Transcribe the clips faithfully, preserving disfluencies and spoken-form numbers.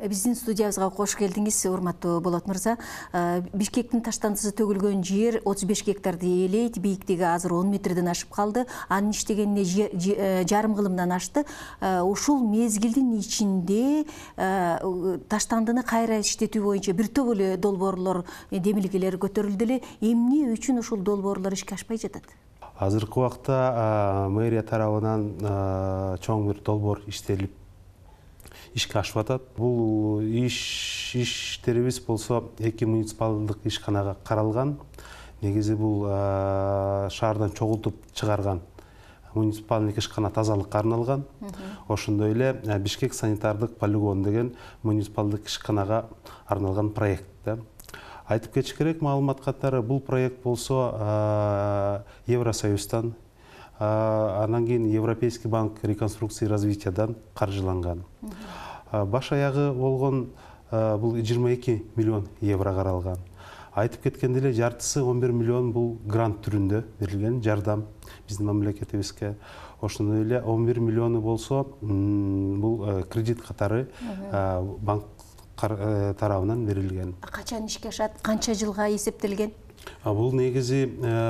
Биздин студиябызга кош келдиңиз, урматтуу Болот мырза. Бишкектин таштандысы төгүлгөн жер отуз беш гектарды ээлейт, бийиктиги азыр он метрден ашып калды. Анын иштегенине жарым кылымдан ашты. Ушул мезгилдин ичинде таштандыны кайра иштетүү боюнча бир топ эле долбоорлор, демилгелер көтөрүлдү эле. Эмне үчүн ушул долбоорлор ишке ашпай жатат? Азыркы убакта мэрия тарабынан чоң бир долбоор иштелип ишке ашып атат. Бул иш иштерибиз болсо эки муниципалдык ишканага каралган. Негизи бул шаардан чогултуп чыгарган муниципалдык ишкана тазалыкка арналган. Ошондой эле Бишкек санитардык полигон деген муниципалдык ишканага арналган проект. Айтып кетиш керек маалымат катары, бул проект болсо Евросоюздан, анан кийин Европейский банк реконструкции и развитиядан каржыланган. Баш аягы болгон бул жыйырма эки миллион евро каралган. Айтып кеткендей эле жартысы он бир миллион бул грант түрүндө берилген жардам биздин мамлекетибизге. Ошондой эле он бир миллиону болсо бул кредит катары банк тарабынан берилген. Качан ишке ашат? Канча жылга эсептелген? Бул негизи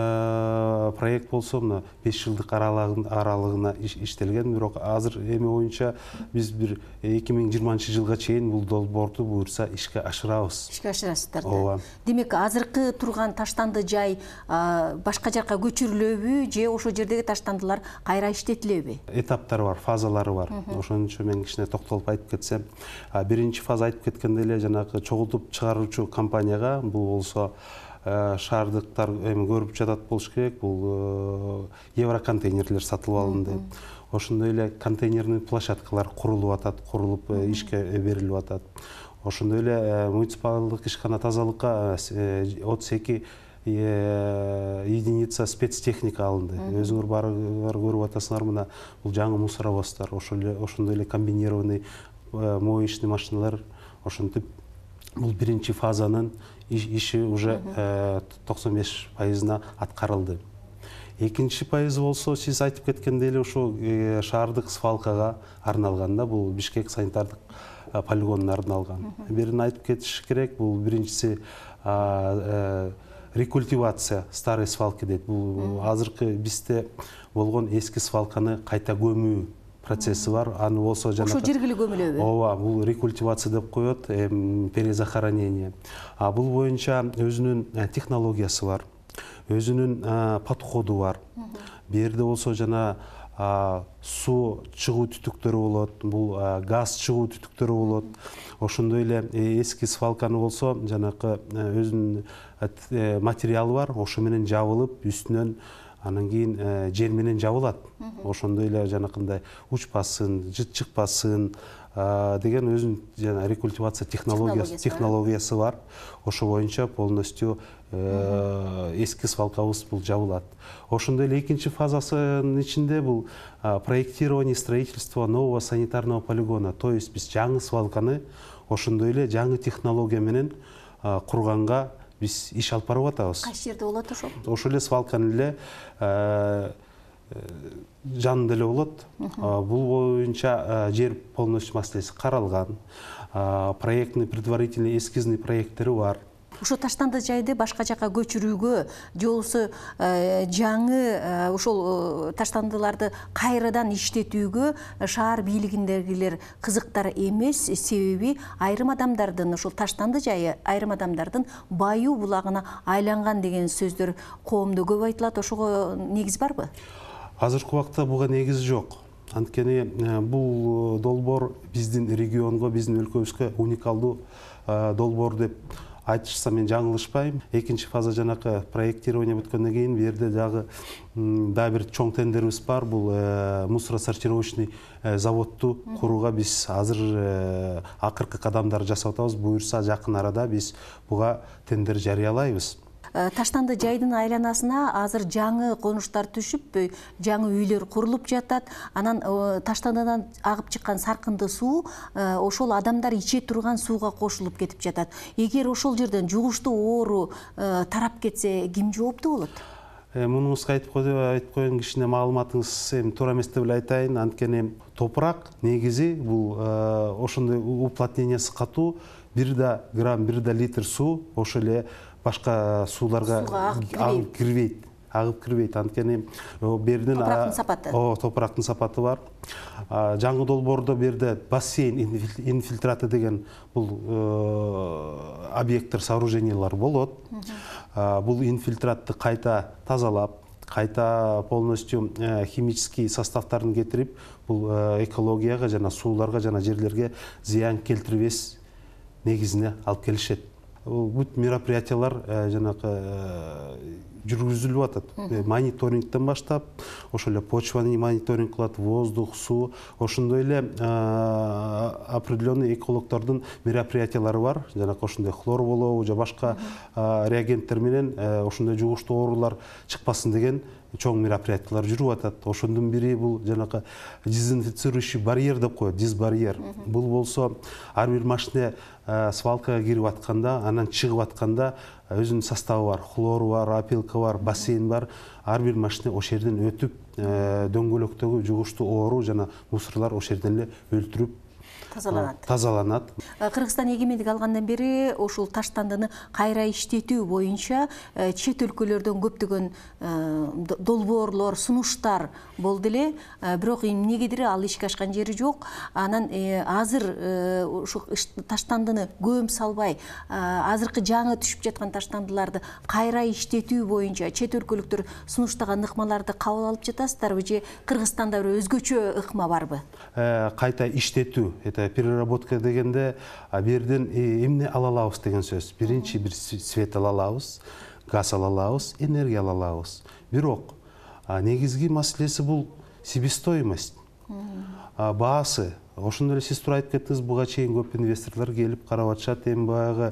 проект болсо мына беш жылдык аралыгына иштелген, бирок азыр эми боюнча биз бир эки миң жыйырманчы жылга чейин бул долбоорду буюрса ишке ашырабыз. Ишке ашырасыздар да. Демек, азыркы турган таштанды жай башка жакка көчүрүлөбү же ошол жердеги таштандылар кайра иштетилеби? Этаптары бар, фазалары бар. Ошон үчүн мен кичине токтолуп айтып кетсем, биринчи фаза айтып кеткенде эле жанагы чогултуп чыгаруучу компанияга, бул болсо шаардыктар эми көрүп жатат болуш керек, бул евроконтейнерлер сатылып алынды. Ошондой эле контейнерный площадкалар курулуп атат, курулуп ишке берилип атат. Ошондой эле муниципалдык ишкана тазалыкка отуз эки единица спецтехника алынды. Өзүңөр баарыңар көрүп атасыңар, мына бул жаңы мусоровоздар, ошондой эле комбинированный моечный машиналар. Ошентип бул биринчи фазанын иши уже токсон беш пайызына аткарылды. Экинчи пайызы болсо, сиз айтып кеткендей эле ушул шаардык свалкага арналган да, бул Бишкек санитардык полигонуна арналган. Бирин айтып кетиш керек, бул биринчиси рекультивация старой свалки дейт. Бул азыркы бизде болгон эски свалканы кайта көмүү процесси бар. Аны болсо жана ошо жергиле көмүлөбү? Ооба, бул рекультивация деп коет, перезахоронение. А бул боюнча өзүнүн технологиясы бар, өзүнүн подходу бар. Берде болсо жана суу чыгуу түтүктөрү болот, бул газ чыгуу түтүктөрү болот. Ошондой эле эски свалканы болсо жанакы өзүнүн материалы бар, ошо менен жабылып, үстүнөн анан кийин жер менен жабылат. Ошондой эле жанакындай учпасын, жыт чыкпасын деген өзүнүн жана рекультивация технологиясы бар. Ошо боюнча полностью эски свалкабыз бул жабылат. Ошондой эле экинчи фазасынын ичинде бул проектирование строительства нового санитарного полигона. То есть биз жаңы свалканы ошондой эле жаңы технология менен курганга биз иш алып барып атабыз. Кайсы жерде болот ошол? Ошол эле свалканы эле жанында эле болот. Бул боюнча жер полностью маселеси каралган. Проектный, предварительный, эскизный проекттери бар. Ошо таштанды жайды башка жакка көчүрүүгө же болбосо жаңы ошол таштандыларды кайрадан иштетүүгө шаар бийлигиндегилер кызыктар эмес, себеби айрым адамдардын ошол таштанды жайы айрым адамдардын баюу булагына айланган деген сөздөр коомдо көп айтылат. Ошого негиз барбы? Азыркы убакта буга негиз жок. Анткени бул долбоор биздин регионго, биздин өлкөбүзгө уникалдуу долбоор деп айтышса мен жаңылышпайм. Экинчи фаза жанакы проектирование бүткөндөн кийин бу жерде дагы да бир чоң тендерибиз бар. Бул мусоросортировочный заводду курууга биз азыр акыркы кадамдарды жасап атабыз. Буюрса жакын арада биз буга тендер жарыялайбыз. Таштанды жайдын айланасына азыр жаңы конуштар түшүп, жаңы үйлөр курулуп жатат. Анан таштандыдан агып чыккан саркынды суу ошол адамдар иче турган сууга кошулуп кетип жатат. Эгер ошол жерден жугуштуу оору тарап кетсе, ким жооптуу болот? Мунуңузга айтып коеюн, кичине маалыматыңыз эми туура эмес деп эле айтайын. Анткени топурак негизи бул ошондой уплотнениясы катуу, бир да грамм, бир да литр суу ошо эле башка сууларга агып кирбейт. Агып кирбейт. Анткени бердин топурактын сапаты. О, топурактын сапаты бар. Жаңы долбоордо берде бассейн инфильтраты деген бул объекттер, сооружениялар болот. Бул инфильтратты кайта тазалап, кайта полностью химический составтарын кетирип, бул экологияга жана сууларга жана жерлерге зыян келтирбес негизине алып келишет. Бүт мероприятиялар жанакы жүргүзүлүп атат. Мониторингден баштап, ошо эле почваны мониторинг кылат, воздух, суу, ошондой эле определенный экологдордун мероприятиялары бар. Жанакы ошондой хлор болобу же башка реагенттер менен ошондой жугуштуу оорулар чыкпасын деген чоң мероприятиялар жүрүп атат. Ошондун бири бул жанакы дезинфицирующий барьер деп коет, дисбарьер. Бул болсо ар бир машина свалкага кирип атканда, анан чыгып атканда өзүнүн составы бар, хлору бар, опилка бар, бассейн бар. Ар бир машина ошол жерден өтүп, дөңгөлөктөгү жугуштуу оору жана мусорлар ошол жерден эле өлтүрүп тазаланат. Тазаланат. Кыргызстан эгемендик алгандан бери ушул таштандыны кайра иштетүү боюнча чет өлкөлөрдөн көптөгөн долбоорлор, сунуштар болду эле. Бирок эмнегедир ал ишке ашкан жери жок. Анан азыр ушу таштандыны көм салбай, азыркы жаңы түшүп жаткан таштандыларды кайра иштетүү боюнча чет өлкөлүктөр сунуштаган ыкмаларды кабыл алып жатасыздарбы же Кыргызстанда бир өзгөчө ыкма барбы? Кайта иштетүү, переработка дегенде берден эмне ала алабыз деген сөз. Биринчи бир свет ала алабыз, газ ала алабыз, энергия ала алабыз. Бирок негизги маселеси бул себестоимость. Баасы. Ошондой эле сиз туура айтып кеттиңиз, буга чейин көп инвесторлор келип карап атышат. Эми баягы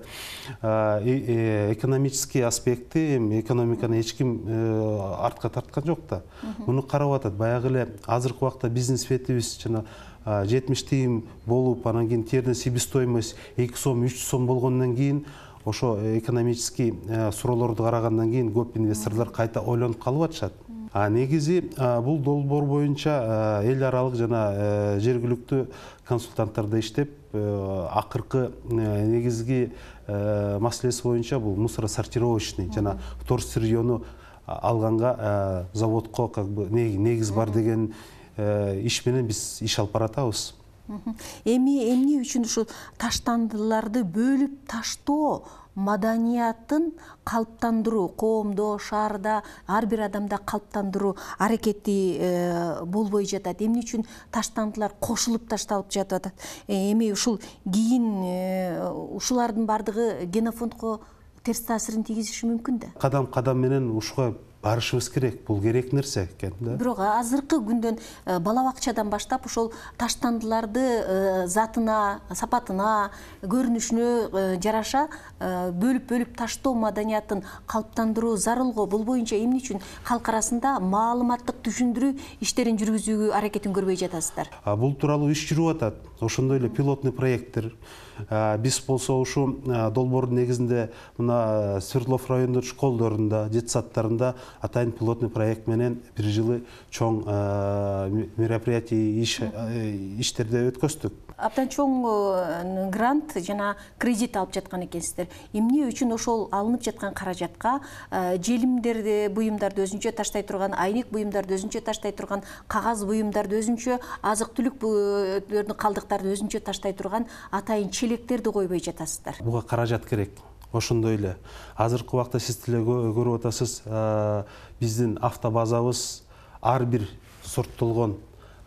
экономический аспекти, эми экономиканы эч ким артка тарткан жок да. Муну карап атат. Баягы эле азыркы убакта бизнес светибиз жана жетимиш тыйын болуп, анан кийин терден себестоимость эки сом, үч сом болгондон кийин ошо экономический суроолорду карагандан кийин көп инвесторлор кайта ойлонуп калып атышат. А негизи бул долбоор боюнча эл аралык жана жергиликтүү консультанттарда иштеп, акыркы негизги маселеси боюнча бул мусоросортировочный жана вторсырьёну алганга заводко как бы негиз бар деген иш менен биз иш алып баратабыз. Эми эмне үчүн ушул таштандыларды бөлүп таштоо маданиятын калыптандыруу, коомдо, шаарда, ар бир адамда калыптандыруу аракети болбой жатат? Эмне үчүн таштандылар кошулуп ташталып жатып атат? Эми ушул кийин ушулардын бардыгы генофондко терс таасирин тийгизиши мүмкүн да? Кадам-кадам менен ушуга барышыбыз керек. Бул керек нерсе экен да. Бирок азыркы күндөн бала бакчадан баштап ошол таштандыларды затына, сапатына, көрүнүшүнө жараша бөлүп-бөлүп таштоо маданиятын калыптандыруу зарыл го. Бул боюнча эмне үчүн калк арасында маалыматтык түшүндүрүү иштерин жүргүзүүгө аракетин көрбөй жатасыздар? Бул тууралуу иш жүрүп атат. Ошондой эле пилотный проекттер. Биз болсо ушу долбоордун негизинде мына Свердлов райондор школдорунда, детсадтарында атайын пилотный проект менен бир жылы чоң мероприятие иштерде өткөздүк. Абдан чоң грант жана кредит алып жаткан экенсиздер. Эмне үчүн ошол алынып жаткан каражатка желимдерди, буюмдарды өзүнчө таштай турган, айнек буюмдарды өзүнчө таштай турган, кагаз буюмдарды өзүнчө, азык-түлүк калдыктарды өзүнчө таштай турган атайын челектерди койбой жатасыздар? Буга каражат керек. Ошондой эле азыркы убакта сиз деле көрүп атасыз, биздин автобазабыз ар бир сорттолгон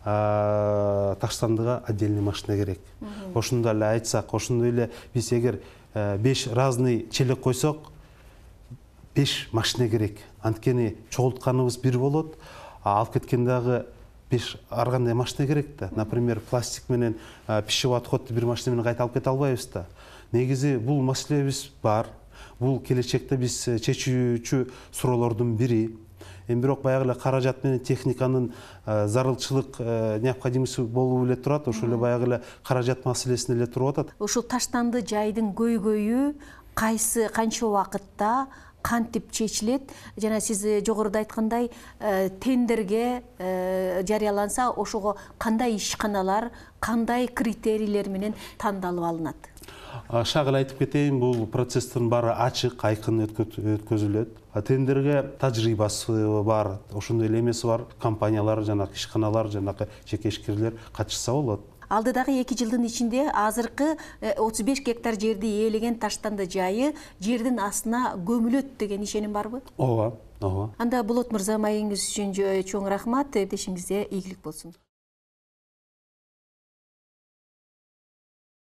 таштандыга отдельный машина керек. Ошондой эле айтсак, ошондой эле биз эгер беш разный челек койсок, беш машина керек. Анткени чогултканыбыз бир болот, алып кеткен дагы беш ар кандай машина керек да. Например, пластик менен пищевой отходду бир машина менен кайта алып кете албайбыз да. Негизи бул маселебиз бар. Бул келечекте биз чечүүчү суроолордун бири. Эми бирок баягы эле каражат менен техниканын зарылчылык необходимости болуп эле турат. Ошол эле баягы эле каражат маселесине эле туруп атат. Ушул таштанды жайдын көйгөйү кайсы, канча убакытта кантип чечилет? Жана сиз жогоруда айткандай тендерге жарыяланса ошого кандай ишканалар, кандай критерийлер менен тандалып алынат? Шагыл айтып кетейин, бул процесстин баары ачык, айкын өткөзүлөт. Тендерге тажрыйбасы бар, ошондой эле эмеси бар компаниялар, жанагы ишканалар, жанагы жеке ишкерлер катышса болот. Алдыдагы эки жылдын ичинде азыркы отуз беш гектар жерди ээлеген Таштанды жайы жердин астына көмүлөт деген ишеним барбы? Ооба, ооба. Анда Болот мырза, маегиңиз үчүн чоң рахмат, эптешиңизде ийгилик болсун.